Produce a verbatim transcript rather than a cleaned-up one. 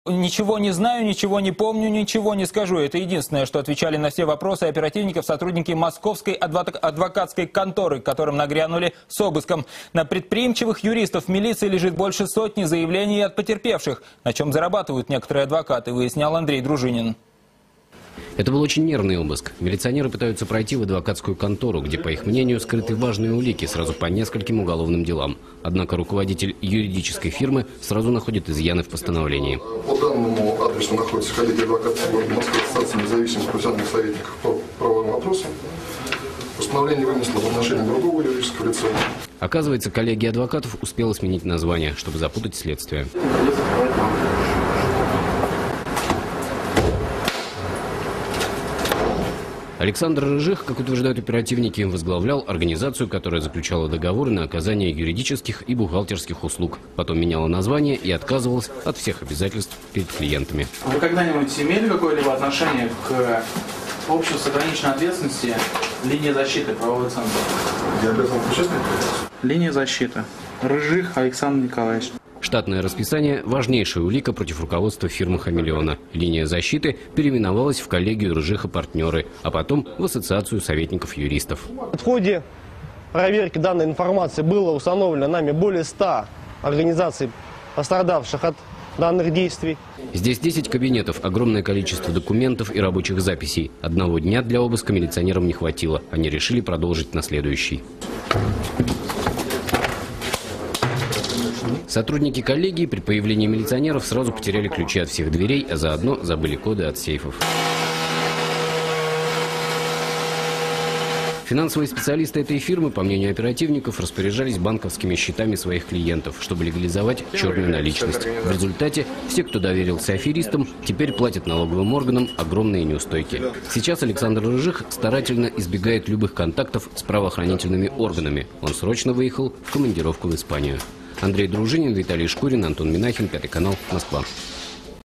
Ничего не знаю, ничего не помню, ничего не скажу. Это единственное, что отвечали на все вопросы оперативников сотрудники московской адвокатской конторы, к которым нагрянули с обыском. На предприимчивых юристов милиции лежит больше сотни заявлений от потерпевших, на чем зарабатывают некоторые адвокаты, выяснял Андрей Дружинин. Это был очень нервный обыск. Милиционеры пытаются пройти в адвокатскую контору, где, по их мнению, скрыты важные улики сразу по нескольким уголовным делам. Однако руководитель юридической фирмы сразу находит изъяны в постановлении. По данному адресу находится коллегия адвокатов города Москвы, Ассоциация независимых профессиональных советников по правовым вопросам. Постановление вынесло в отношении другого юридического лица. Оказывается, коллегия адвокатов успела сменить название, чтобы запутать следствие. Александр Рыжих, как утверждают оперативники, возглавлял организацию, которая заключала договоры на оказание юридических и бухгалтерских услуг. Потом меняла название и отказывалась от всех обязательств перед клиентами. Вы когда-нибудь имели какое-либо отношение к обществу с ограниченной ответственности линии защиты правового центра? Я обязан участвовать? Линия защиты. Рыжих Александр Николаевич. Штатное расписание – важнейшая улика против руководства фирмы «Хамелеона». Линия защиты переименовалась в коллегию Рыжих и партнеры, а потом в Ассоциацию советников-юристов. В ходе проверки данной информации было установлено нами более ста организаций, пострадавших от данных действий. Здесь десять кабинетов, огромное количество документов и рабочих записей. Одного дня для обыска милиционерам не хватило. Они решили продолжить на следующий. Сотрудники коллегии при появлении милиционеров сразу потеряли ключи от всех дверей, а заодно забыли коды от сейфов. Финансовые специалисты этой фирмы, по мнению оперативников, распоряжались банковскими счетами своих клиентов, чтобы легализовать черную наличность. В результате все, кто доверился аферистам, теперь платят налоговым органам огромные неустойки. Сейчас Александр Рыжих старательно избегает любых контактов с правоохранительными органами. Он срочно выехал в командировку в Испанию. Андрей Дружинин, Виталий Шкурин, Антон Минахин, Пятый канал, Москва.